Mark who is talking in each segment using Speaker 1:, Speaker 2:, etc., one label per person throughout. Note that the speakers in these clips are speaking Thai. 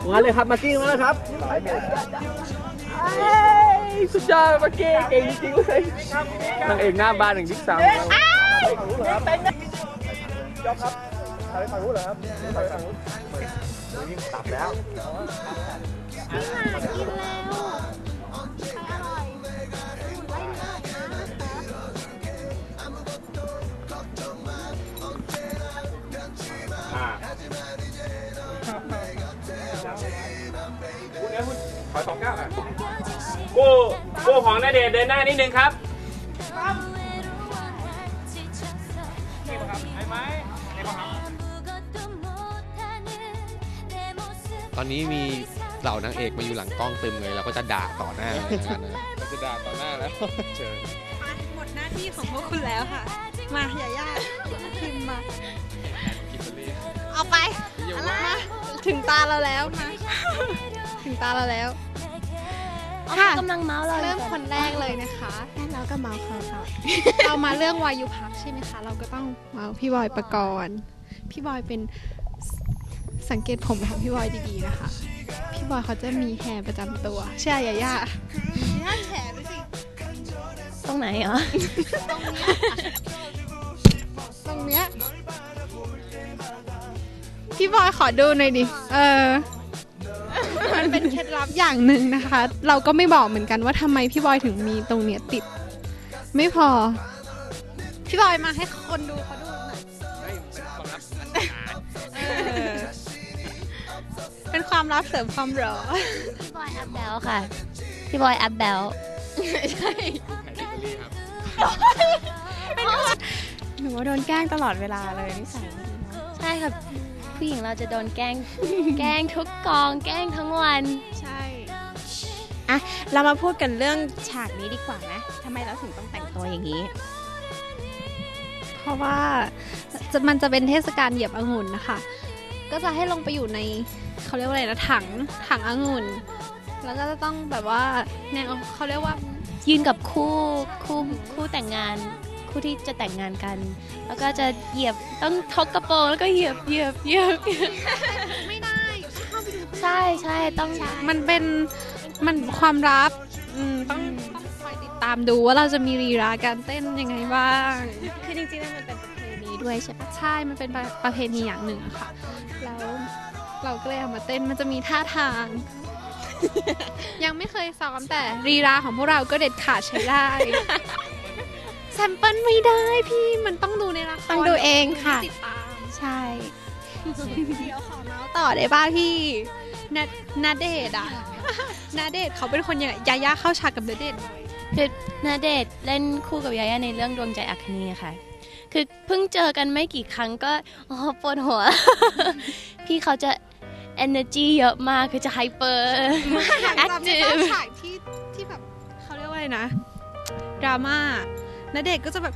Speaker 1: งั้นเลยครับมากกี้มาแล้วครับสุดยอดมากกี้เก่งจริงๆเลยนางเอกหน้าบ้านหนึ่งบิ๊กซัมยอมครับถ่ายฝั่งนู้นเหรอครับถ่ายฝั่งนู้นวิ่งตับแล้ว
Speaker 2: กินแล้วอร่อย
Speaker 3: คุณเนี่ยคุณขอ29อ่ะกู้ของณเดชน์เดินหน้านิดนึงครับนี่ป่ะครับไอ้ไม้นี่ป่ะครับ
Speaker 4: ตอนนี้มีเหล่านางเอกมาอยู่หลังกล้องเต็มเลยเราก็จะด่าต่อหน้าเลยนะเราจะด่าต่อหน้าแล้วเชิญ
Speaker 2: หมดหน้าที่ของพวกคุณแล้วค่ะมาอย่ายากพิมพ์มาเอาไปมาถึงตาเราแล้วมาถึงตาเราแล้ว
Speaker 5: ค่ะกำลังเมาส์เรา
Speaker 2: เริ่มคนแรกเลยนะคะ
Speaker 5: เราก็เมาส์เขาค่ะ
Speaker 2: เรามาเรื่องวายุพักใช่ไหมคะเราก็ต้องเมาส์พี่บอยปกรณ์พี่บอยเป็นสังเกตผมของพี่บอยดีๆนะคะพี่บอยเขาจะมีแฮร์ประจำตัวใช่ย่าแฮร์ด้วยสิ
Speaker 5: ตรงไหนเหรอ
Speaker 2: ตรงเนี้ยพี่บอยขอดูหน่อยดิมันเป็นเคล็ดลับอย่างหนึ่งนะคะเราก็ไม่บอกเหมือนกันว่าทำไมพี่บอยถึงมีตรงเนี้ยติดไม่พอพี่บอยมาให้คนดูเขาดูหน่อยเป็นความลับเสริมความหรอ
Speaker 5: พี่บอยแอปแบลค่ะพี่บอยแอปแบลใช่หนูว่าโดนแกล้งตลอดเวลาเลยนิสัยใช่ค่ะผู้หญิงเราจะโดนแกล้งทุกกองแกล้งทั้งวัน
Speaker 2: ใช่
Speaker 5: อะเรามาพูดกันเรื่องฉากนี้ดีกว่านะทำไมเราถึงต้องแต่งตัวอย่างนี้
Speaker 2: เพราะว่ามันจะเป็นเทศกาลเหยียบองุ่นนะคะก็จะให้ลงไปอยู่ในเขาเรียกว่าอะไรนะถังองุ่นแล้วก็จะต้องแบบว่าเนี่ยเขาเรียกว่า
Speaker 5: ยืนกับคู่แต่งงานคู่ที่จะแต่งงานกันแล้วก็จะเหยียบต้องทกกระโปรงแล้วก็เหยียบ
Speaker 2: ไม่ได้
Speaker 5: ใช่ต้อง
Speaker 2: มันความลับต้องคอยติดตามดูว่าเราจะมีลีลาการเต้นยังไงบ้าง
Speaker 5: คือจริงๆแล้วมันเป็นประเพณีด้วยใช่ปะ
Speaker 2: ใช่มันเป็นประเพณีอย่างหนึ่งค่ะแล้วเราก็เลยเอามาเต้นมันจะมีท่าทางยังไม่เคยซ้อมแต่ลีลาของพวกเราก็เด็ดขาดใช้ได้แซมเปิลไม่ได้พี่มันต้องดูในละคร
Speaker 5: ต้องดูเองค่ะ
Speaker 2: ติดตาม
Speaker 5: ใช่
Speaker 2: เดี๋ยวขอเมาส์ต่อได้ป่ะพี่ณเดชน์ณเดชน์เขาเป็นคนยังไงยาย่าเข้าฉากกับณเดชน์
Speaker 5: คือณเดชน์เล่นคู่กับยาย่าในเรื่องดวงใจอัคนีค่ะคือเพิ่งเจอกันไม่กี่ครั้งก็ปวดหัวพี่เขาจะ energy เยอะมากคือจะไฮเปอร์
Speaker 2: แอคทีฟฉากที่แบบเขาเรียกว่าอะไรนะดราม่าณเดชน์ก็จะแบบ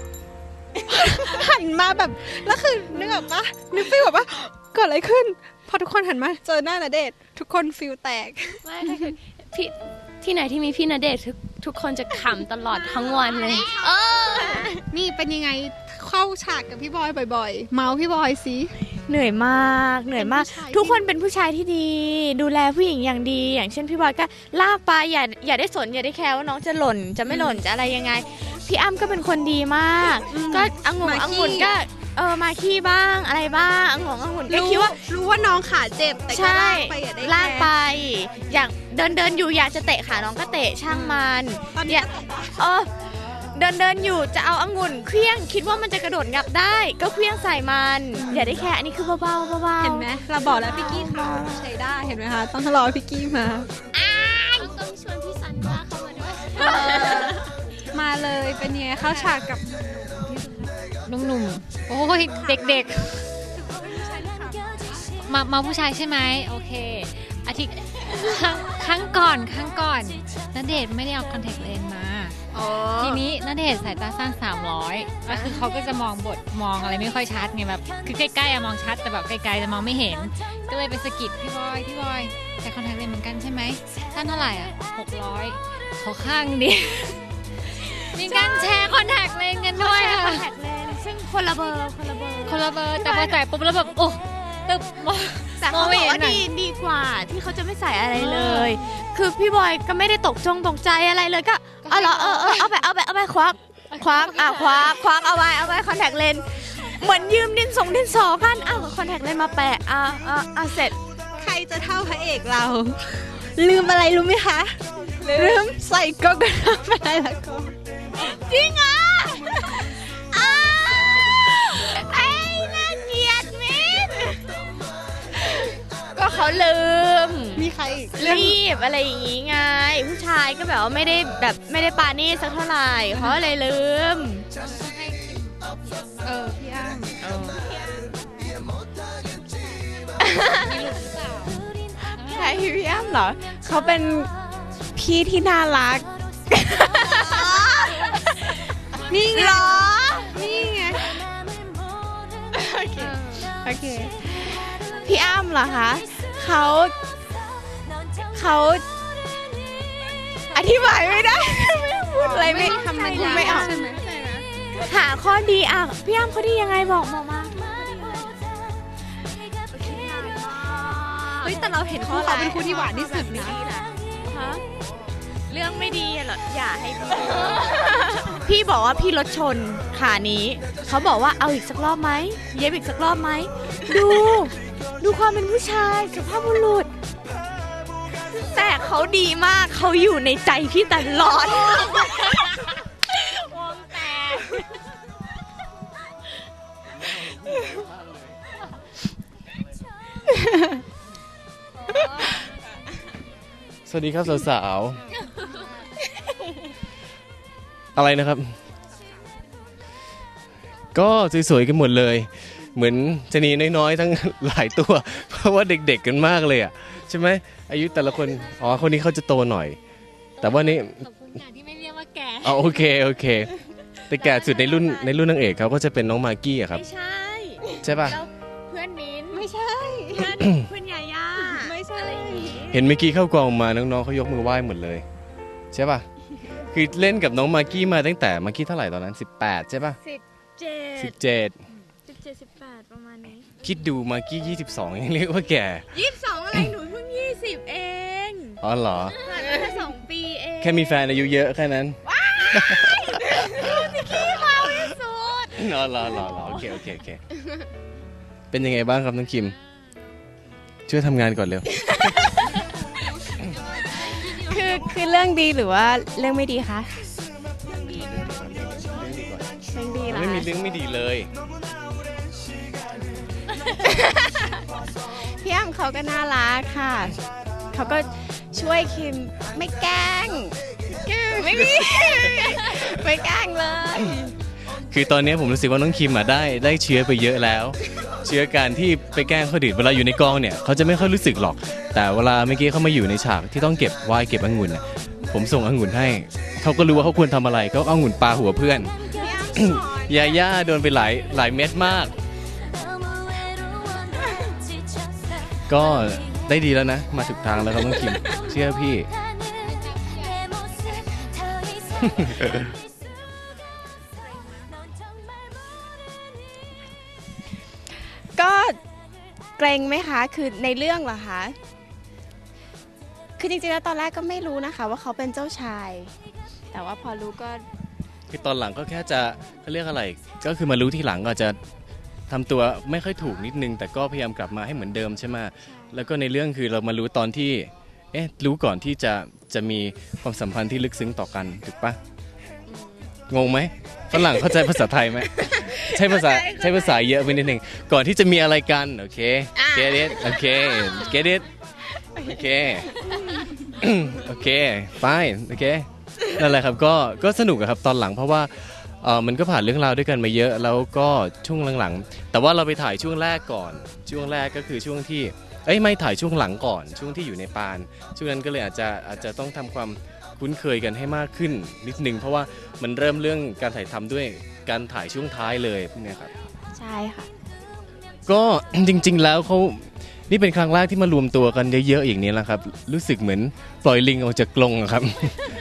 Speaker 2: หันมาแบบแล้วคือนึกออกปะนึกฟีลแบบว่าเกิดอะไรขึ้นพอทุกคนหันมาเจอหน้าณเดชน์ทุกคนฟีลแตก
Speaker 5: ไม่คือพี่ที่ไหนที่มีพี่ณเดชน์ทุกคนจะขำตลอดทั้งวันเลย
Speaker 2: นี่เป็นยังไงเข้าฉากกับพี่บอยบ่อยๆเมาพี่บอยสิ
Speaker 5: เหนื่อยมากทุกคนเป็นผู้ชายที่ดีดูแลผู้หญิงอย่างดีอย่างเช่นพี่บอยก็ลากไปอย่าได้สนอย่าได้แคร์ว่าน้องจะหล่นจะไม่หล่นจะอะไรยังไงพี่อ้ำก็เป็นคนดีมากก็องุ่นก็มาขี้บ้างอะไรบ้างองุ่นก็คิดว่า
Speaker 2: รู้ว่าน้องขาเจ็บแต่ก็
Speaker 5: ลากไปอย่างเดินอยู่อยากจะเตะขาน้องก็เตะช่างมันอย่าเดินอยู่จะเอาองุ่นเคลี้ยงคิดว่ามันจะกระโดดงับได้ก็เคลี้ยงใส่มันอย่าได้แค่อันนี้คือเบา
Speaker 2: เห็นไหมเราบอกแล้วพี่กี้เขาใช้ได้เห็นไหมคะต้องรอพี่กี้มา
Speaker 5: ต้องชวนพี่ซันว่าเข้ามาด้วย
Speaker 2: มาเลยเป็นยังไงเข้าฉากกับ
Speaker 6: หนุ่มโอ้ยเด็กๆมาผู้ชายใช่ไหมโอเคอาทิตย์ครั้งก่อนณเดชน์ไม่ได้เอาคอนแทคเลนส์มาทีนี้ณเดชน์สายตาสั้น300ก็คือเขาก็จะมองบทมองอะไรไม่ค่อยชัดไงแบบคือใกล้ๆมองชัดแต่แบบไกลๆจะมองไม่เห็นก็เลยไปสะกิดพี่บอยใส่คอนแทคเลนส์เหมือนกันใช่ไหมสั้นเท่าไหร่600ขอข้างดิมีการแชร์คอนแทคเลนส์กันด้วยค่ะ
Speaker 5: ซึ่งคนละเบอร์
Speaker 6: แต่พอใส่ปุ๊บแล้วแบบโอ้ตึบมอง
Speaker 5: แต่เขาบอกว่าดีกว่าที่เขาจะไม่ใส่อะไรเลย คือพี่บอยก็ไม่ได้ตกใจอะไรเลยก็เอาเหรอเอาไปควักเอาไว้คอนแทคเลนส์เหมือนยืมดินสอกันเอาคอนแทคเลนส์มาแปะเสร็จ
Speaker 7: ใครจะเท่าพระเอกเรา ลืมอะไรรู้ไหมคะลืมใส่ก็กระทำอะไรละก็จริงอ่ะ
Speaker 5: ไอ้น่าเกลียดมิดก็เขาลืม
Speaker 7: มีใครอีก
Speaker 5: รีบอะไรอย่างงี้ไงผู้ชายก็แบบว่าไม่ได้ปานี่สักเท่าไหร่เขาเลยลืม
Speaker 2: พี่อ้ำ
Speaker 7: ใช่พี่อ้ำเหรอเขาเป็นพี่ที่น่ารัก
Speaker 2: นี่ไง
Speaker 7: หรอ
Speaker 2: นี่ไง
Speaker 7: โอเคพี่อ้ำเหรอคะเขาอธิบายไม่ได้ ไม่พูดอะไรไม่
Speaker 2: ธรรมดา
Speaker 7: ไม่ออก
Speaker 2: ใช่ไหม
Speaker 5: หาข้อดีอ่ะพี่อ้ำเขาดียังไงบอกมา
Speaker 2: เฮ้ยแต่เราเห็นคู่เขาเป็นคู่ที่หวานที่สุดนะ
Speaker 5: ฮะเรื่องไม่ดีเหรออย่าให้พี่ พี่บอกว่าพี่รถชนขานี้เขาบอกว่าเอาอีกสักรอบไหมเย็บอีกสักรอบไหมดูความเป็นผู้ชายสุภาพบุรุษแต่เขาดีมากเขาอยู่ในใจพี่ตลอดวงแตก
Speaker 4: สวัสดีครับสาวๆ อะไรนะครับ ก็สวยๆกันหมดเลย เหมือนชะนีน้อยๆทั้งหลายตัว เพราะว่าเด็กๆกันมากเลยอ่ะใช่ไหมอายุแต่ละคนคนนี้เขาจะโตหน่อย แต่ว่านี่
Speaker 6: ขอบคุณอย่างที่ไม่เรียกว่าแก่
Speaker 4: โอเคแต่แก่สุดในรุ่นนางเอกเขาก็จะเป็นน้องมากกี้อะครับ
Speaker 5: ไม่ใช่
Speaker 4: ใช่ป่ะ
Speaker 5: แล้วเพื่อนมิ้น
Speaker 7: ไม่ใช่
Speaker 5: เพื่อนยาย่า
Speaker 7: ไม่ใช่
Speaker 5: อะไรอย่างงี้
Speaker 4: เห็นเมื่อกี้เข้ากองมาน้องๆเขายกมือไหว้หมดเลยใช่ป่ะคือเล่นกับน้องมากกี้มาตั้งแต่มากกี้เท่าไหร่ตอนนั้น18ใช่ป่ะ 17
Speaker 5: 17-18ประมาณนี้
Speaker 4: คิดดูมากกี้22ยังเรียกว่าแก่
Speaker 5: 22อะไรหนูเพิ่ง20เอง
Speaker 4: อ๋อเหรอ
Speaker 5: ผ่านมาแค่2 ปีเอง
Speaker 4: แค่มีแฟนอายุเยอะแค่นั้น
Speaker 5: ขี้เมาที่สุด
Speaker 4: รอโอเคเป็นยังไงบ้างครับน้องคิมช่วยทำงานก่อนเร็ว
Speaker 7: คือเรื่องดีหรือว่าเรื่องไม่ดีคะเรื่องดีเหรอ
Speaker 4: ไม่มีเรื่องไม่ดีเลย
Speaker 7: พี่อ้ำเขาก็น่ารักค่ะเขาก็ช่วยคิมไม่แกล้งไม่มี ไม่แกล้งเลย
Speaker 4: คือตอนนี้ผมรู้สึกว่าน้องคิมได้เชื้อไปเยอะแล้ว เชื้อการที่ไปแกล้งคนอื่นเวลาอยู่ในกองเนี่ยเขาจะไม่ค่อยรู้สึกหรอก แต่เวลาเมื่อกี้เขามาอยู่ในฉากที่ต้องเก็บไวน์เก็บองุ่นน่ะผมส่งองุ่นให้เขาก็รู้ว่าเขาควรทำอะไรก็เอาองุ่นปาหัวเพื่อน ยาย่าโดนไปหลายเม็ดมาก ก็ได้ดีแล้วนะมาถูกทางแล้วครับน้องคิมเชื่อพี่
Speaker 7: ก็เกรงไหมคะคือในเรื่องเหรอคะคือจริงๆแล้วตอนแรกก็ไม่รู้นะคะว่าเขาเป็นเจ้าชาย แต่ว่าพอรู้ก็
Speaker 4: คือตอนหลังก็แค่จะเขาเรียกอะไรก็คือมารู้ทีหลังก็จะทำตัวไม่ค่อยถูกนิดนึงแต่ก็พยายามกลับมาให้เหมือนเดิมใช่ไหมแล้วก็ในเรื่องคือเรามารู้ตอนที่รู้ก่อนที่จะมีความสัมพันธ์ที่ลึกซึ้งต่อกันถูกปะงงไหมฝรั่งเข้าใจภาษาไทยไหม ใช้ภาษาเยอะไปนิดนึงก่อนที่จะมีอะไรกันโอเค get it โอเค get it โอเค โอเค fine โอเคนั่นแหละครับก็สนุกครับตอนหลังเพราะว่ามันก็ผ่านเรื่องราวด้วยกันมาเยอะแล้วก็ช่วงหลังๆแต่ว่าเราไปถ่ายช่วงแรกก่อนช่วงแรกก็คือช่วงที่ไม่ถ่ายช่วงหลังก่อนช่วงที่อยู่ในปานช่วงนั้นก็เลยอาจจะต้องทำความคุ้นเคยกันให้มากขึ้นนิดนึงเพราะว่ามันเริ่มเรื่องการถ่ายทำด้วยการถ่ายช่วงท้ายเลยพวกนี้ครับ
Speaker 7: ใช่ค่ะ
Speaker 4: ก็ จริงๆแล้วเขานี่เป็นครั้งแรกที่มารวมตัวกันเยอะๆอย่างนี้แหละครับรู้สึกเหมือนปล่อยลิงออกจากกรงอะครับ